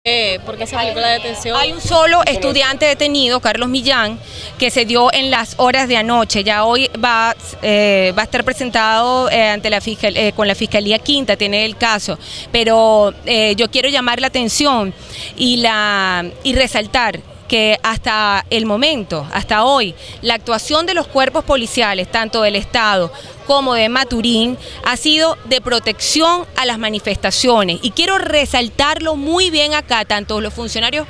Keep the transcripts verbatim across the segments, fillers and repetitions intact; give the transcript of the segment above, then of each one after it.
Eh, ¿Por qué se aplicó la detención? Hay un solo estudiante detenido, Carlos Millán, que se dio en las horas de anoche. Ya hoy va, eh, va a estar presentado eh, ante la fiscal, eh, con la Fiscalía Quinta, tiene el caso. Pero eh, yo quiero llamar la atención y, la, y resaltar que hasta el momento, hasta hoy, la actuación de los cuerpos policiales, tanto del Estado como de Maturín, ha sido de protección a las manifestaciones. Y quiero resaltarlo muy bien acá, tanto los funcionarios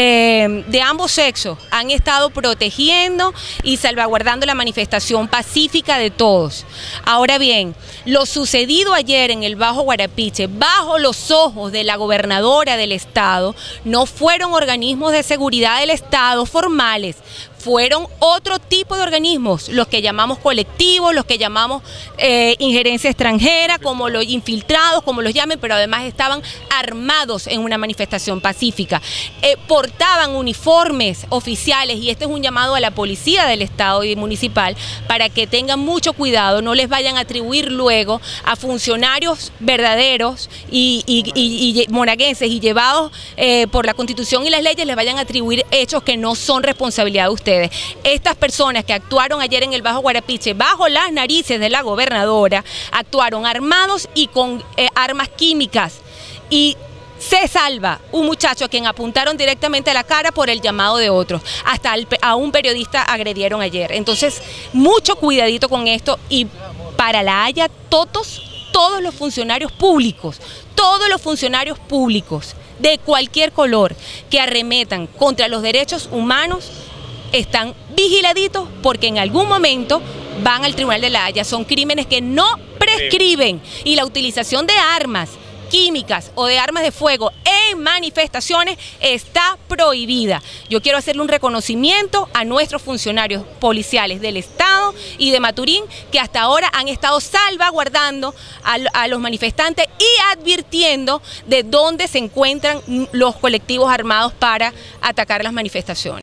eh, de ambos sexos han estado protegiendo y salvaguardando la manifestación pacífica de todos. Ahora bien, lo sucedido ayer en el Bajo Guarapiche, bajo los ojos de la gobernadora del Estado, no fueron organismos de seguridad del Estado formales, fueron otro tipo de organismos, los que llamamos colectivos, los que llamamos eh, injerencia extranjera, como los infiltrados, como los llamen, pero además estaban armados en una manifestación pacífica. Eh, portaban uniformes oficiales y este es un llamado a la policía del Estado y municipal para que tengan mucho cuidado, no les vayan a atribuir luego a funcionarios verdaderos y, y, y, y monaguenses y llevados eh, por la Constitución y las leyes, les vayan a atribuir hechos que no son responsabilidad de ustedes. Estas personas que actuaron ayer en el Bajo Guarapiche, bajo las narices de la gobernadora, actuaron armados y con eh, armas químicas. Y se salva un muchacho a quien apuntaron directamente a la cara por el llamado de otros. Hasta el, a un periodista agredieron ayer. Entonces, mucho cuidadito con esto y para La Haya, todos, todos los funcionarios públicos, todos los funcionarios públicos de cualquier color que arremetan contra los derechos humanos están vigiladitos porque en algún momento van al Tribunal de La Haya. Son crímenes que no prescriben y la utilización de armas químicas o de armas de fuego en manifestaciones está prohibida. Yo quiero hacerle un reconocimiento a nuestros funcionarios policiales del Estado y de Maturín que hasta ahora han estado salvaguardando a, a los manifestantes y advirtiendo de dónde se encuentran los colectivos armados para atacar las manifestaciones.